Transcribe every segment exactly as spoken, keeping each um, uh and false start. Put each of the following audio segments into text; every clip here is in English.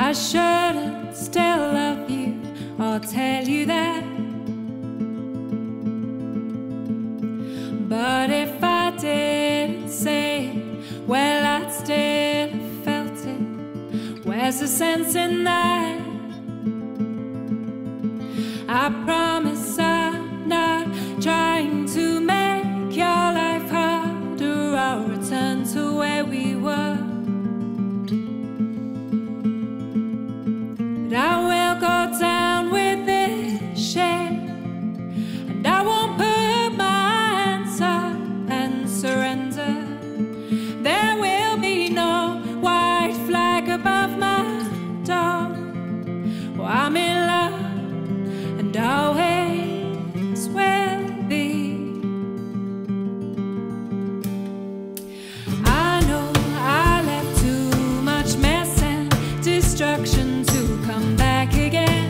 I shouldn't still love you, I'll tell you that. But if I didn't say it, well, I'd still have felt it. Where's the sense in that? I promise I'm not trying to make your life harder. I'll return to where we were. But I will go down with this ship, and I won't put my hands up and surrender. There will be no white flag above my door. Well, I'm in love and always will be. I know I left too much mess and destruction to come back again,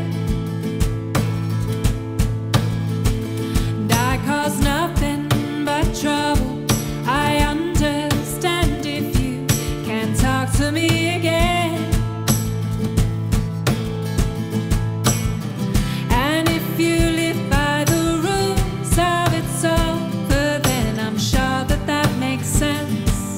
and I caused nothing but trouble. I understand if you can't talk to me again. And if you live by the rules of it's over, then I'm sure that that makes sense.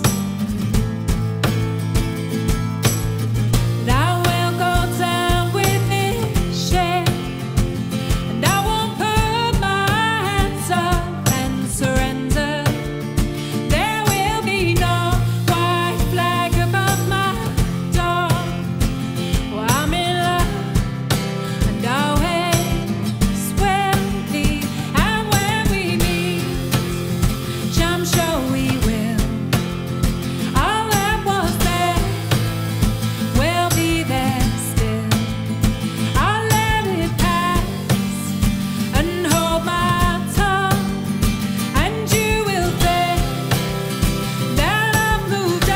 But I will go down with this ship, and I won't put my hands up and surrender. There will be no white flag above my door. Well, I'm in love and always will be. And when we meet, which I'm sure we will, all that was there will be there still. I'll let it pass and hold my tongue, and you will think that I've moved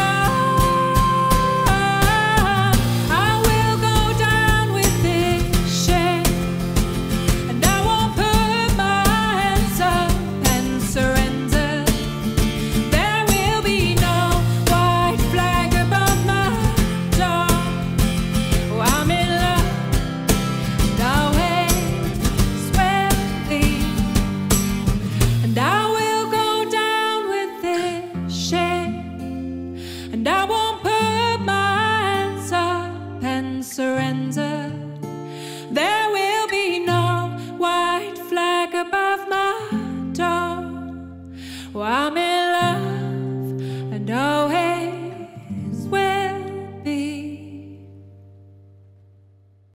on. I will go down with this ship, and I won't put my hands up and surrender. There will be no white flag above my door. Oh, I'm in love and always will be. And I will go down with this ship, and I won't put my hands up and surrender. There will be no white flag above my door. Oh, I'm in love and always